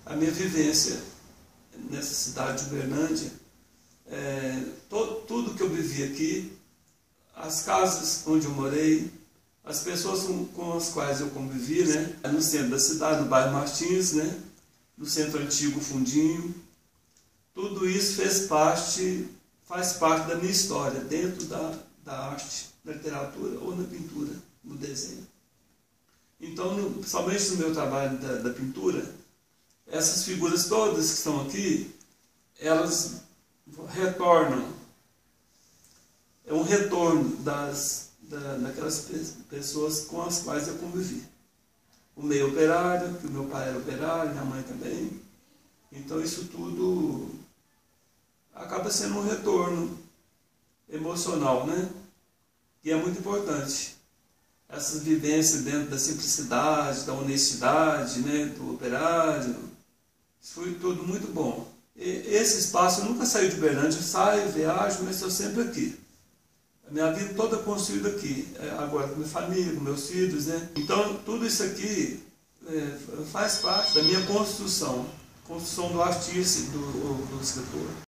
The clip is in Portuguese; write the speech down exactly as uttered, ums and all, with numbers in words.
a minha vivência nessa cidade de Uberlândia, é, to, tudo que eu vivi aqui, as casas onde eu morei, as pessoas com, com as quais eu convivi, né? No centro da cidade, no bairro Martins, né? No centro antigo Fundinho, tudo isso fez parte, faz parte da minha história, dentro da, da arte, na literatura ou na pintura, no desenho. Então, no, principalmente no meu trabalho da, da pintura, essas figuras todas que estão aqui, elas retornam, é um retorno das, da, daquelas pessoas com as quais eu convivi. O meio operário, que o meu pai era operário, minha mãe também. Então isso tudo acaba sendo um retorno emocional, né? E é muito importante. Essas vivências dentro da simplicidade, da honestidade, né? Do operário, isso foi tudo muito bom. E esse espaço eu nunca saí de Uberlândia, eu saio, viajo, mas estou sempre aqui. A minha vida toda construída aqui, agora com minha família, com meus filhos, né? Então, tudo isso aqui é, faz parte da minha construção, construção do artista e do, do escritor.